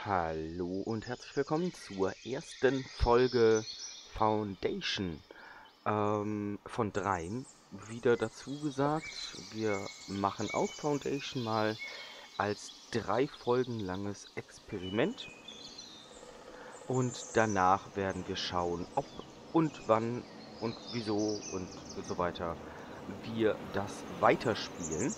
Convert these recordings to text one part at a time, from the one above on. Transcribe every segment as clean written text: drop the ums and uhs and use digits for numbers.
Hallo und herzlich willkommen zur ersten Folge Foundation von 3. Wieder dazu gesagt, wir machen auch Foundation mal als 3 Folgen langes Experiment und danach werden wir schauen, ob und wann und wieso und so weiter wir das weiterspielen.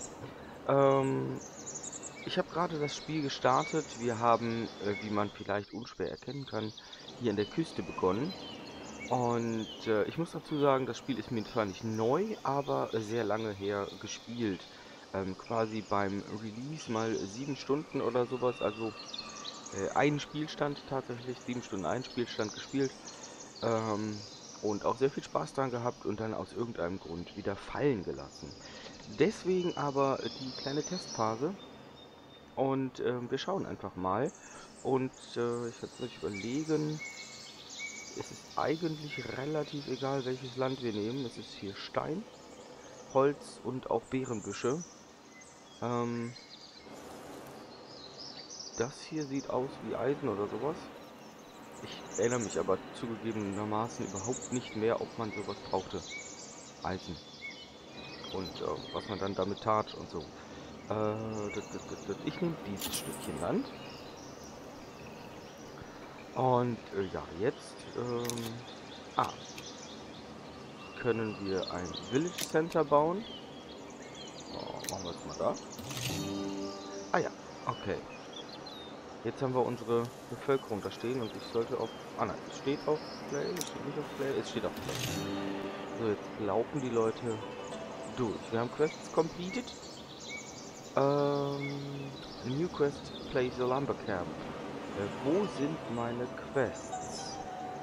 Ich habe gerade das Spiel gestartet. Wir haben, wie man vielleicht unschwer erkennen kann, hier an der Küste begonnen. Und ich muss dazu sagen, das Spiel ist mir zwar nicht neu, aber sehr lange her gespielt. Quasi beim Release mal 7 Stunden oder sowas. Also einen Spielstand tatsächlich, 7 Stunden einen Spielstand gespielt. Ähm, und auch sehr viel Spaß daran gehabt und dann aus irgendeinem Grund wieder fallen gelassen. Deswegen aber die kleine Testphase. Und wir schauen einfach mal. Und jetzt muss ich überlegen, es ist eigentlich relativ egal, welches Land wir nehmen. Es ist hier Stein, Holz und auch Beerenbüsche. Ähm, Das hier sieht aus wie Eisen oder sowas. Ich erinnere mich aber zugegebenermaßen überhaupt nicht mehr, ob man sowas brauchte. Eisen. Und was man dann damit tat und so. Ich nehme dieses Stückchen Land. Und ja, jetzt können wir ein Village Center bauen. Oh, machen wir jetzt mal da. Ah ja, okay. Jetzt haben wir unsere Bevölkerung da stehen und ich sollte auf... Ah nein, es steht auf Play, es steht nicht auf Play, es steht auf Play. So, jetzt laufen die Leute durch. Wir haben Quests completed. New Quest, place a lumber camp. Wo sind meine Quests?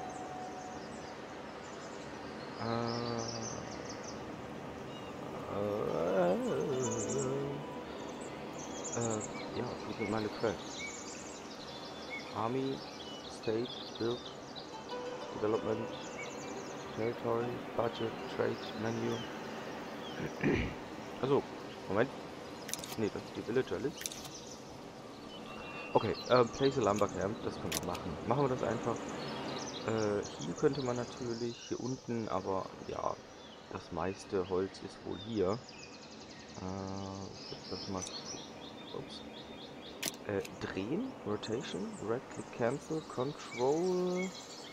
Ja, wo sind meine Quests? Army, State, Build, Development, Territory, Budget, Trade, Menu. Also, Moment. Ne, das ist die Villager List. Okay, place a lumber camp, das können wir machen. Machen wir das einfach. Hier könnte man natürlich, hier unten, aber ja, das meiste Holz ist wohl hier. Ich würde das mal... Ups. Drehen, Rotation, Right-Click Cancel, Control...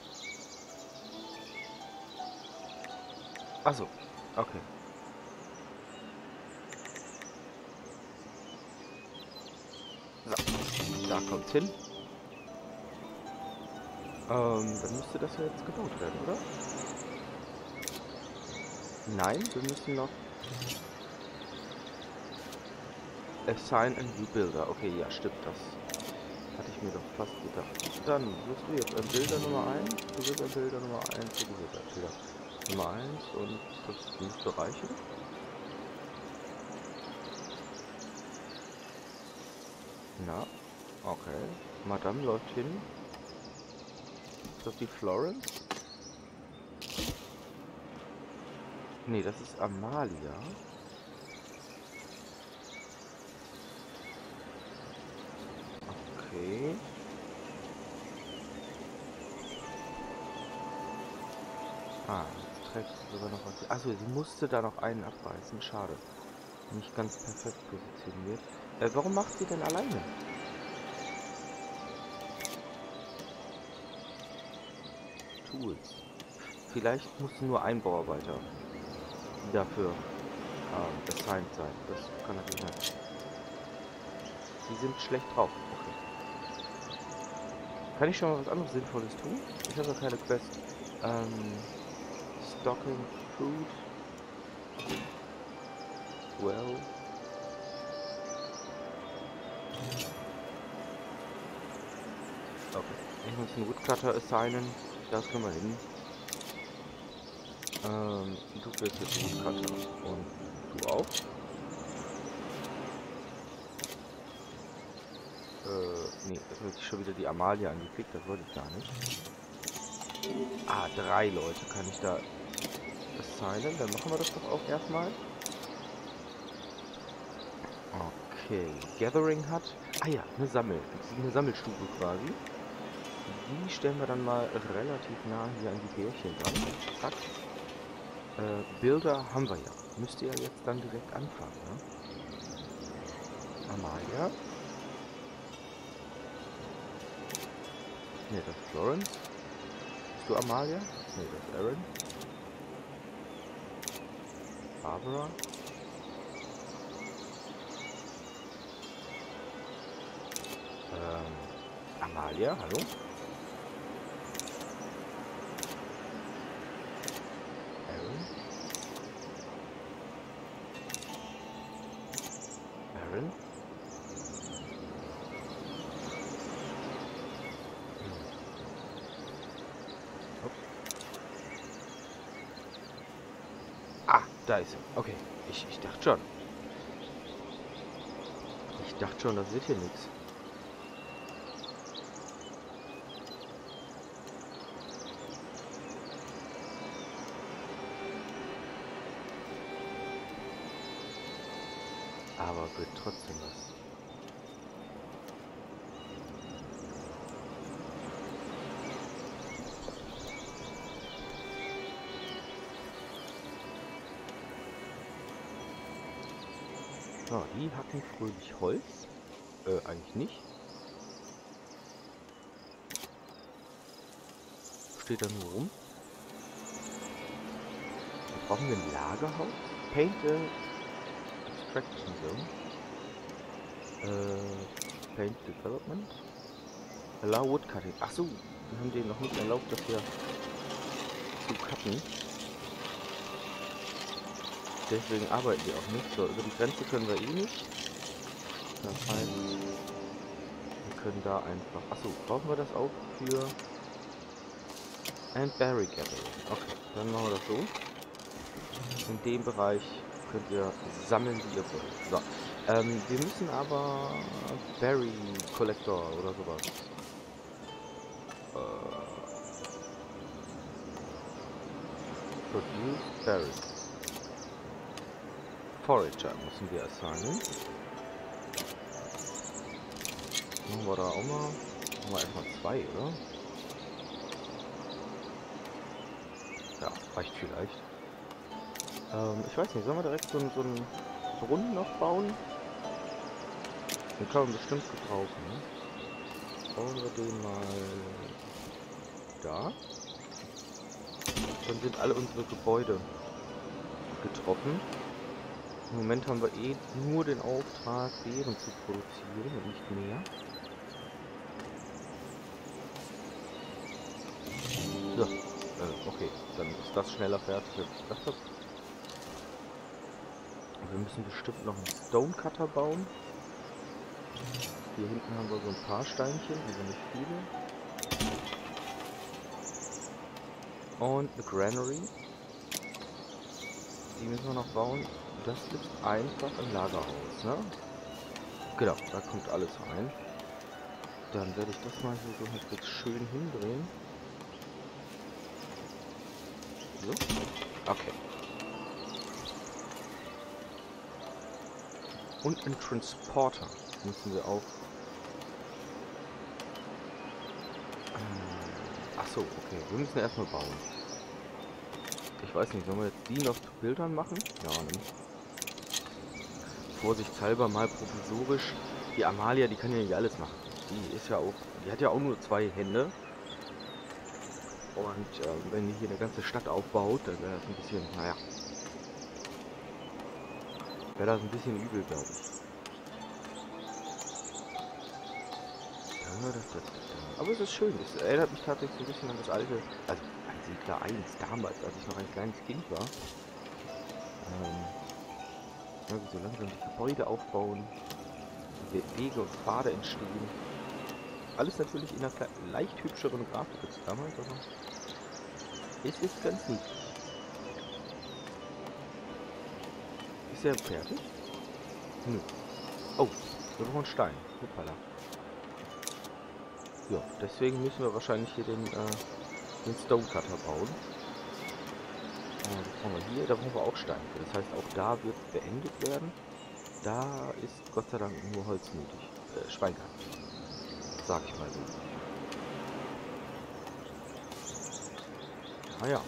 Achso, okay. So, da kommt's hin. Dann müsste das ja jetzt gebaut werden, oder? Nein, wir müssen noch... Assign a new builder. Okay, ja, stimmt, das hatte ich mir doch fast gedacht. Dann wirst du jetzt ein Bilder Nummer 1, du wirst ein Bilder Nummer 1, du wirst ein Bilder Nummer 1 und das müsste reichen. Na, okay. Madame läuft hin. Ist das die Florence? Nee, das ist Amalia. Okay. Ah, jetzt trägt sie sogar noch was. Achso, sie musste da noch einen abreißen. Schade. Nicht ganz perfekt positioniert. Warum macht sie denn alleine? Tools. Vielleicht muss nur ein Bauarbeiter dafür assigned sein. Das kann natürlich sein. Die sind schlecht drauf. Okay. Kann ich schon mal was anderes Sinnvolles tun? Ich habe ja keine Quest. Stocking Food. Well. Okay. Ich muss einen Woodcutter assignen. Das können wir hin. Du bist jetzt Woodcutter. Und du auch. Nee, das wird schon wieder die Amalia angeklickt. Das wollte ich gar nicht. Ah, 3 Leute kann ich da assignen. Dann machen wir das doch auch erstmal. Okay. Gathering hat. Ah ja, eine Sammelstube quasi. Die stellen wir dann mal relativ nah hier an die Bärchen dran. Zack. Bilder haben wir ja. Müsste ja jetzt dann direkt anfangen, ne? Amalia. Ne, das ist Florence. Bist du Amalia? Ne, das ist Aaron. Barbara. Amalia, hallo? Aaron. Aaron. Ah, da ist er. Okay, ich dachte schon. Ich dachte schon, das wird hier nichts. Aber wird trotzdem was. So, die hacken fröhlich Holz. Eigentlich nicht. Steht da nur rum. Dann brauchen wir ein Lagerhaus. Paint Extraction Zone. Paint Development. Allow Wood Cutting. Achso, wir haben denen noch nicht erlaubt, das hier zu cutten. Deswegen arbeiten die auch nicht. So, über die Grenze können wir eh nicht. Das heißt, wir können da einfach... Achso, brauchen wir das auch für... And Berry Gathering. Okay, dann machen wir das so. In dem Bereich könnt ihr sammeln, wie ihr wollt. So, wir müssen aber Berry Collector oder sowas. Produce Berries. Forager müssen wir assignen. Machen wir da auch mal. Machen wir erstmal 2, oder? Ja, reicht vielleicht. Ich weiß nicht, sollen wir direkt so einen Brunnen noch bauen? Den kann man bestimmt gebrauchen, ne? Bauen wir den mal da. Dann sind alle unsere Gebäude getroffen. Im Moment haben wir eh nur den Auftrag, Beeren zu produzieren und nicht mehr. So, okay, dann ist das schneller fertig, als ich gedacht habe. Wir müssen bestimmt noch einen Stonecutter bauen. Hier hinten haben wir so ein paar Steinchen, die sind nicht viele. Und eine Granary. Die müssen wir noch bauen. Das ist einfach ein Lagerhaus, ne? Genau, da kommt alles rein. Dann werde ich das mal hier so halbwegs schön hindrehen. So. Okay. Und einen Transporter müssen wir auch. Achso, okay. Wir müssen erstmal bauen. Ich weiß nicht, sollen wir jetzt die noch zu Bildern machen? Ja, ne? Vorsichtshalber mal provisorisch. Die Amalia, die kann ja nicht alles machen. Die ist ja auch, die hat ja auch nur 2 Hände. Und wenn die hier eine ganze Stadt aufbaut, dann wäre das ein bisschen, naja. Wäre das ein bisschen übel, glaube ich. Aber es ist schön. Es erinnert mich tatsächlich so ein bisschen an das alte, also an Siedler 1 damals, als ich noch ein kleines Kind war. So langsam die Gebäude aufbauen, Wege und Pfade entstehen. Alles natürlich in einer leicht hübscheren Grafik als damals, aber es ist ganz niedlich. Ist er fertig? Nö. Oh, wir brauchen Stein. Hoppala. Ja, deswegen müssen wir wahrscheinlich hier den Stonecutter bauen. Das brauchen wir hier, da brauchen wir auch Stein. Das heißt, auch da wird beendet werden. Da ist Gott sei Dank nur Holz nötig. Schwein gehabt. Sag ich mal so. Ah ja.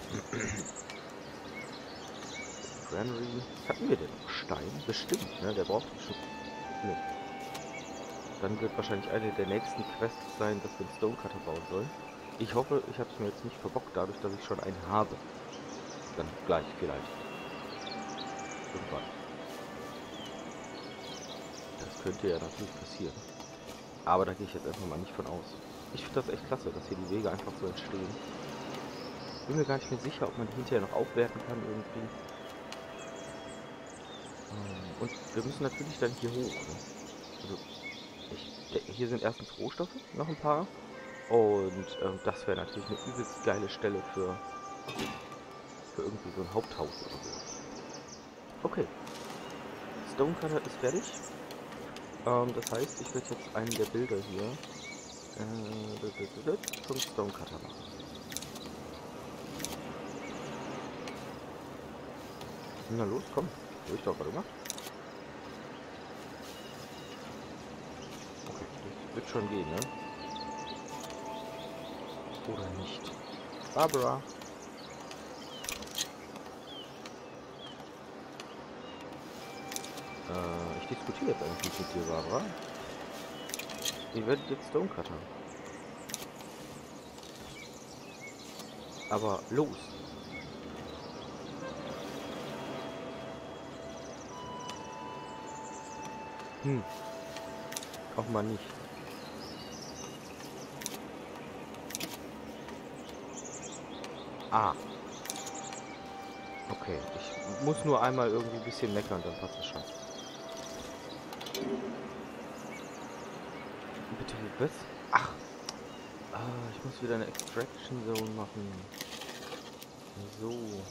Granary. Hatten wir denn noch Stein? Bestimmt, ne? Der braucht bestimmt. Ne. Dann wird wahrscheinlich eine der nächsten Quests sein, dass wir einen Stonecutter bauen sollen. Ich hoffe, ich habe es mir jetzt nicht verbockt, dadurch, dass ich schon einen habe. Dann gleich vielleicht. Irgendwann. Das könnte ja natürlich passieren. Aber da gehe ich jetzt einfach mal nicht von aus. Ich finde das echt klasse, dass hier die Wege einfach so entstehen. Bin mir gar nicht mehr sicher, ob man die hinterher noch aufwerten kann irgendwie. Und wir müssen natürlich dann hier hoch. Ne? Also, hier sind erstens Rohstoffe, noch ein paar. Und das wäre natürlich eine übelst geile Stelle für irgendwie so ein Haupthaus oder so. Okay, Stonecutter ist fertig. Das heißt, ich werde jetzt einen der Bilder hier zum Stonecutter machen. Na los, komm. Hab ich doch gerade gemacht. Okay, das wird schon gehen, ne? Oder nicht? Barbara. Ich diskutiere jetzt eigentlich nicht mit dir, Barbara. Ihr werdet jetzt Stonecutter. Aber los! Auch mal nicht. Ah. Okay, ich muss nur einmal irgendwie ein bisschen meckern, dann passt es schon. Bitte, was? Ach! Ich muss wieder eine Extraction Zone machen. So.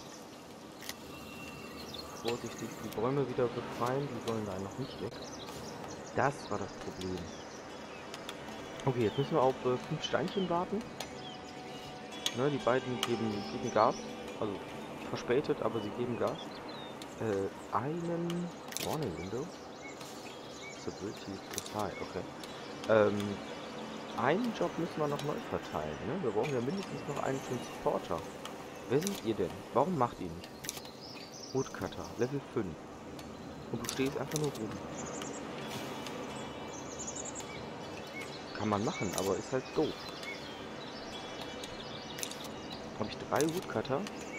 Vorsichtig, die Bäume wieder befreien, die sollen da noch nicht weg. Das war das Problem. Okay, jetzt müssen wir auf 5 Steinchen warten. Ne, die beiden geben Gas. Also verspätet, aber sie geben Gas. Einen Warning Window. Stability is high, okay. Einen Job müssen wir noch neu verteilen, ne? Wir brauchen ja mindestens noch einen Transporter. Wer seid ihr denn? Warum macht ihr nicht? Woodcutter, Level 5. Und du stehst einfach nur rum. Kann man machen, aber ist halt doof. Habe ich 3 Woodcutter?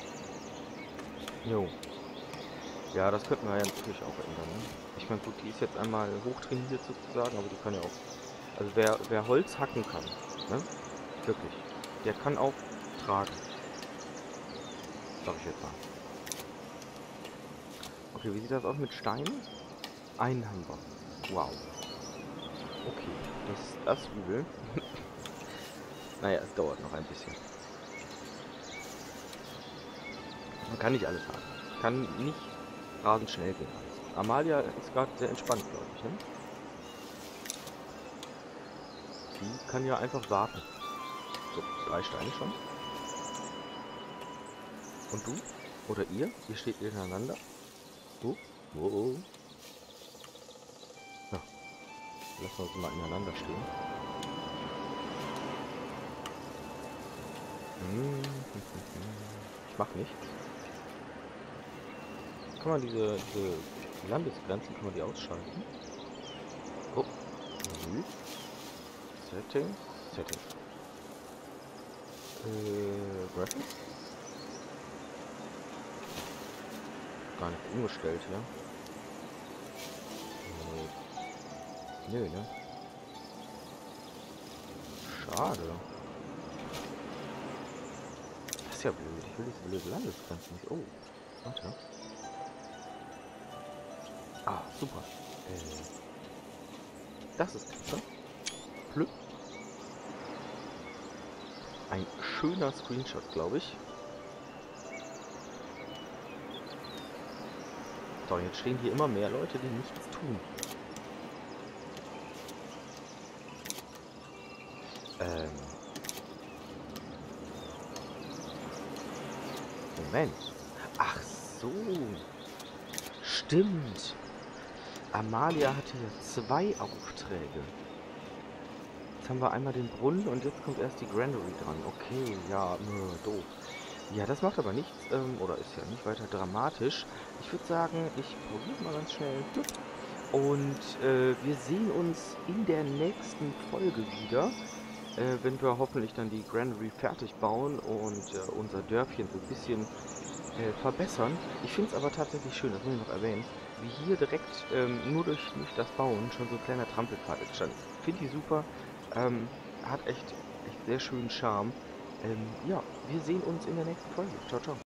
Jo. Ja, das könnten wir ja natürlich auch ändern, ne? Ich meine, gut, die ist jetzt einmal hochtrainiert sozusagen, aber die kann ja auch... Also wer Holz hacken kann, ne? Wirklich. Der kann auch tragen. Sag ich jetzt mal. Okay, wie sieht das aus mit Steinen? Einen haben wir. Wow. Okay, das ist übel. Naja, es dauert noch ein bisschen. Man kann nicht alles haben. Kann nicht rasend schnell gehen. Amalia ist gerade sehr entspannt, glaube ich, ne? Die kann ja einfach warten. So, 3 Steine schon. Und du? Oder ihr? Ihr steht ineinander. Oh. Ja. Lassen wir uns mal ineinander stehen. Ich mach nichts. Kann man diese Landesgrenzen, kann man die ausschalten? Oh. Menü. Settings. Graphics? Gar nicht umgestellt, ja? Nö, ne? Schade. Das ist ja blöd. Ich will diese blöde Landesgrenze nicht. Oh, warte. Ah, super. Das ist klasse. Plüpp. Ein schöner Screenshot, glaube ich. So, jetzt stehen hier immer mehr Leute, die nichts tun. Moment. Ach so. Stimmt. Amalia hatte ja 2 Aufträge. Jetzt haben wir einmal den Brunnen und jetzt kommt erst die Granary dran. Okay, ja, doof. Ja, das macht aber nichts, oder ist ja nicht weiter dramatisch. Ich würde sagen, ich pausiere mal ganz schnell. Flupp. Und wir sehen uns in der nächsten Folge wieder, wenn wir hoffentlich dann die Granary fertig bauen und unser Dörfchen so ein bisschen verbessern. Ich finde es aber tatsächlich schön, das muss ich noch erwähnen, wie hier direkt nur durch das Bauen schon so ein kleiner Trampelpfad entstanden ist. Finde ich super. Hat echt sehr schönen Charme. Ja, wir sehen uns in der nächsten Folge. Ciao, ciao.